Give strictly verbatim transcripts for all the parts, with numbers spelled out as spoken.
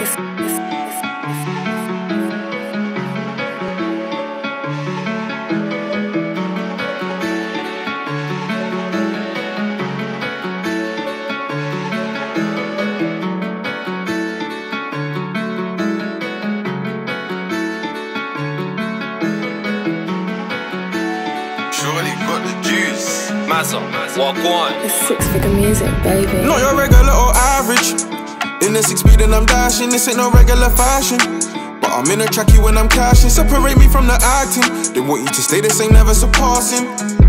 Surely got the juice. Massa, walk on. It's six-figure music, baby. Not your regular or average. In the six speed and I'm dashing. This ain't no regular fashion, but I'm in a trackie when I'm cashing. Separate me from the acting. They want you to stay the same, never surpassing.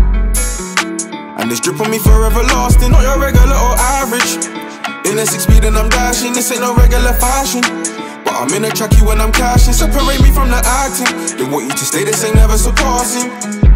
And this drip on me forever lasting. Not your regular or average. In the six speed and I'm dashing. This ain't no regular fashion, but I'm in a trackie when I'm cashing. Separate me from the acting. They want you to stay the same, never surpassing.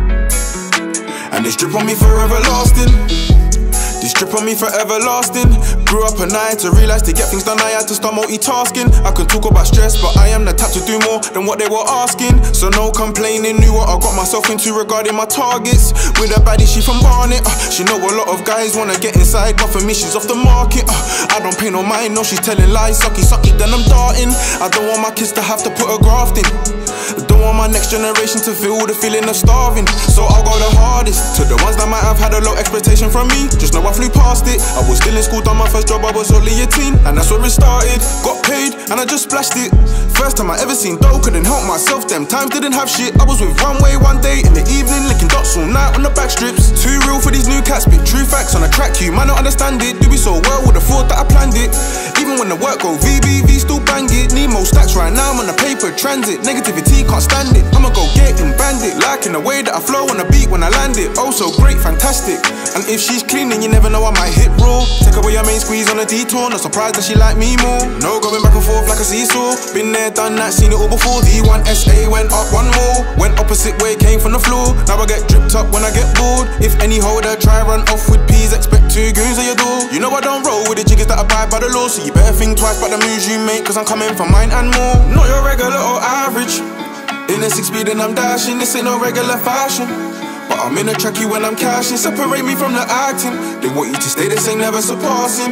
And this drip on me forever lasting. This drip on me forever lasting. Grew up a night to realize to get things done I had to start multitasking. I can talk about stress, but I am the type to do more than what they were asking. So no complaining, knew what I got myself into regarding my targets. With a baddie, she from Barnet. uh, She know a lot of guys wanna get inside, but for me she's off the market. uh, I don't pay no mind, no she's telling lies. Sucky, sucky, then I'm darting. I don't want my kids to have to put a graft in. Don't want my next generation to feel the feeling of starving. So I'll go the hardest to the ones that might have had a low expectation from me. Just know I flew past it. I was still in school, done my first job, I was only a teen, and that's where it started. Got paid, and I just splashed it. First time I ever seen dough, couldn't help myself. Them times didn't have shit. I was with Runway one day in the evening, licking dots all night on the back strips. Too real for these new cats, spit true facts on a track. You might not understand it. Do me so well, would've thought that I planned it. Even when the work go V B V, still bang it. Need more stacks right now, I'm on a paper transit. Negativity, can't stand it. I'ma go get and band it. Liking the way that I flow on the beat when I land it. Oh so great, fantastic. And if she's clean, then you never know I might hit raw. Take away your main squeeze on a detour. Not surprised that she like me more. No going back and forth like a seesaw. Been there, done that, seen it all before. D one S A went up one more. Went opposite way, came from the floor. Now I get dripped up when I get bored. If any holder try run off with peas, expect two goons at your door. You know I don't roll with the jiggers that abide by the law, so you better think twice about the moves you make, cause I'm coming for mine and more. Not your regular or average. In a six speed and I'm dashing. This ain't no regular fashion, but I'm in a trackie when I'm cashing. Separate me from the acting. They want you to stay the same, never surpassing.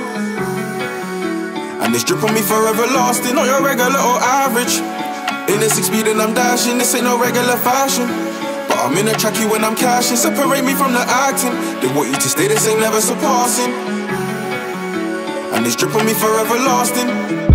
And this drip on me forever lasting. Not your regular or average. In a six speed and I'm dashing. This ain't no regular fashion, but I'm in a trackie when I'm cashing. Separate me from the acting. They want you to stay the same, never surpassing. And this drip on me forever lasting.